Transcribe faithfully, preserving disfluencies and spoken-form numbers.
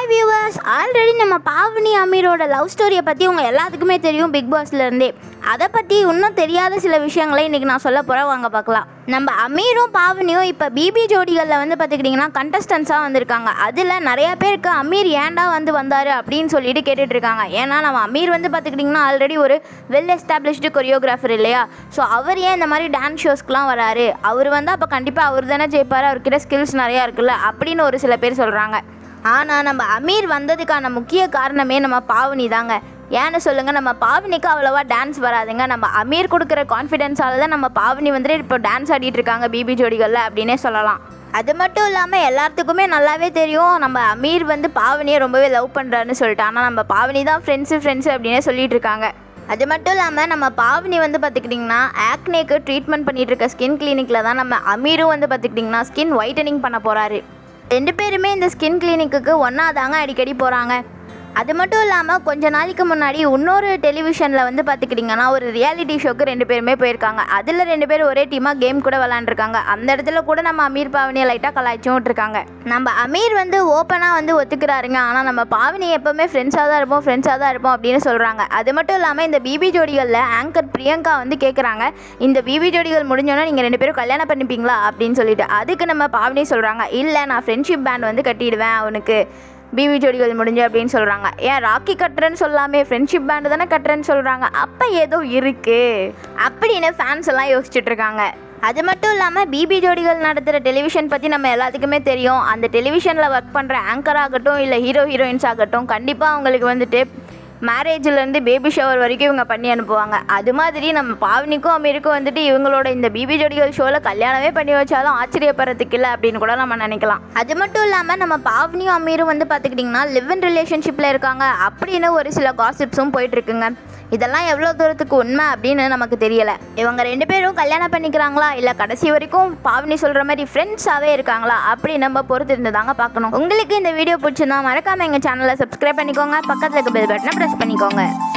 Hi viewers, already நம்ம Pavani அமீரோட love ஸ்டோரியை பற்றி உங்கள் எல்லாத்துக்குமே தெரியும் பிக் பாஸ்லேருந்தே. அதை பற்றி இன்னும் தெரியாத சில விஷயங்களை இன்றைக்கி நான் சொல்ல போகிறேன், வாங்க பார்க்கலாம். நம்ம அமீரும் பாவனியும் இப்போ பிபி ஜோடிகளில் வந்து பார்த்துக்கிட்டிங்கன்னா கண்டஸ்டன்ஸாக வந்திருக்காங்க. அதில் நிறையா பேருக்கு அமீர் ஏன்டா வந்து வந்தார் அப்படின்னு சொல்லிட்டு கேட்டுட்ருக்காங்க. ஏன்னா நம்ம அமீர் வந்து பார்த்துக்கிட்டிங்கன்னா ஆல்ரெடி ஒரு வெல் எஸ்டாப்ளிஷ்டு கொரியோகிராஃபர் இல்லையா? ஸோ அவர் ஏன் இந்த மாதிரி டான்ஸ் ஷோஸ்க்குலாம் வராரு? அவர் வந்து அப்போ கண்டிப்பாக அவர் தானே ஜெயிப்பார், அவர்கிட்ட ஸ்கில்ஸ் நிறையா இருக்குல்ல அப்படின்னு ஒரு சில பேர் சொல்கிறாங்க. ஆனால் நம்ம அமீர் வந்ததுக்கான முக்கிய காரணமே நம்ம பாவனி தாங்க. ஏன்னு சொல்லுங்கள், நம்ம பாவனிக்கு அவ்வளோவா டான்ஸ் வராதுங்க. நம்ம அமீர் கொடுக்குற கான்ஃபிடென்ஸால் தான் நம்ம பாவனி வந்துட்டு இப்போ டான்ஸ் ஆடிட்டு இருக்காங்க பிபி ஜோடிகளில் அப்படின்னே சொல்லலாம். அது மட்டும் இல்லாமல் எல்லாத்துக்குமே நல்லாவே தெரியும் நம்ம அமீர் வந்து பாவனியை ரொம்பவே லவ் பண்ணுறாருன்னு சொல்லிட்டு. ஆனால் நம்ம பாவனி தான் ஃப்ரெண்ட்ஸு ஃப்ரெண்ட்ஸு அப்படின்னே சொல்லிட்டு இருக்காங்க. அது மட்டும் இல்லாமல் நம்ம பாவனி வந்து பார்த்துக்கிட்டிங்கன்னா ஆக்னேக்கு ட்ரீட்மெண்ட் பண்ணிகிட்டு இருக்க ஸ்கின் கிளினிக்கில் தான் நம்ம அமீரும் வந்து பார்த்துக்கிட்டிங்கன்னா ஸ்கின் ஒயிட்டனிங் பண்ண போகிறாரு. ரெண்டு பேருமே இந்த ஸ்கின் கிளினிக்கு ஒன்றா தாங்க அடிக்கடி போகிறாங்க. அது மட்டும் இல்லாமல் கொஞ்ச நாளைக்கு முன்னாடி இன்னொரு டெலிவிஷனில் வந்து பார்த்துக்கிட்டிங்கன்னா ஒரு ரியாலிட்டி ஷோக்கு ரெண்டு பேருமே போயிருக்காங்க. அதில் ரெண்டு பேரும் ஒரே டீமாக கேம் கூட விளாண்டுருக்காங்க. அந்த இடத்துல கூட நம்ம அமீர் பாவனியை லைட்டாக கலாய்ச்சும் விட்டுருக்காங்க. நம்ம அமீர் வந்து ஓப்பனாக வந்து ஒத்துக்கிறாருங்க. ஆனால் நம்ம பாவனி எப்போவுமே ஃப்ரெண்ட்ஸாக தான் இருப்போம் ஃப்ரெண்ட்ஸாக தான் இருப்போம் அப்படின்னு சொல்கிறாங்க. அது மட்டும் இல்லாமல் இந்த பிபி ஜோடிகளில் ஆங்கர் பிரியங்கா வந்து கேட்குறாங்க, இந்த பிபி ஜோடிகள் முடிஞ்சோன்னா நீங்கள் ரெண்டு பேரும் கல்யாணம் பண்ணிப்பீங்களா அப்படின்னு சொல்லிட்டு. அதுக்கு நம்ம பாவனி சொல்கிறாங்க, இல்லை நான் ஃப்ரெண்ட்ஷிப் பேண்ட் வந்து கட்டிடுவேன் அவனுக்கு பிபி ஜோடிகள் முடிஞ்சு அப்படின்னு சொல்கிறாங்க. ஏன் ராக்கி கட்டுறேன்னு சொல்லாமே ஃப்ரெண்ட்ஷிப் பேண்டு தானே கட்டுறேன்னு சொல்கிறாங்க, அப்போ ஏதோ இருக்குது அப்படின்னு ஃபேன்ஸ் எல்லாம் யோசிச்சுட்டு இருக்காங்க. அது மட்டும் இல்லாமல் பிபி ஜோடிகள் நடத்துகிற டெலிவிஷன் பற்றி நம்ம எல்லாத்துக்குமே தெரியும். அந்த டெலிவிஷனில் ஒர்க் பண்ணுற ஆங்கர் ஆகட்டும் இல்லை ஹீரோ ஹீரோயின்ஸ் ஆகட்டும் கண்டிப்பாக அவங்களுக்கு வந்துட்டு மேரேஜ்லேருந்து பேபி ஷவர் வரைக்கும் இவங்க பண்ணி அனுப்புவாங்க. அது மாதிரி நம்ம பாவனிக்கும் அமீருக்கும் வந்துட்டு இவங்களோட இந்த பிபி ஜோடிகள் ஷோவில் கல்யாணமே பண்ணி வச்சாலும் ஆச்சரியப்படுறதுக்கு இல்லை அப்படின்னு கூட நம்ம நினைக்கலாம். அது மட்டும் இல்லாமல் நம்ம பாவனியும் அமீரும் வந்து பார்த்துக்கிட்டிங்கன்னா லிவ் இன் ரிலேஷன்ஷிப்பில் இருக்காங்க அப்படின்னு ஒரு சில காசிப்ஸும் போயிட்டுருக்குங்க. இதெல்லாம் எவ்வளோ தூரத்துக்கு உண்மை அப்படின்னு நமக்கு தெரியலை. இவங்க ரெண்டு பேரும் கல்யாணம் பண்ணிக்கிறாங்களா இல்லை கடைசி வரைக்கும் பாவனி சொல்கிற மாதிரி ஃப்ரெண்ட்ஸாகவே இருக்காங்களா அப்படி நம்ம பொறுத்து இருந்து தாங்க பார்க்கணும். உங்களுக்கு இந்த வீடியோ பிடிச்சிருந்தா மறக்காமல் எங்கள் சேனலை சப்ஸ்கிரைப் பண்ணிக்கோங்க, பக்கத்தில் இருக்க பெல் பட்டனை ப்ரெஸ் பண்ணிக்கோங்க.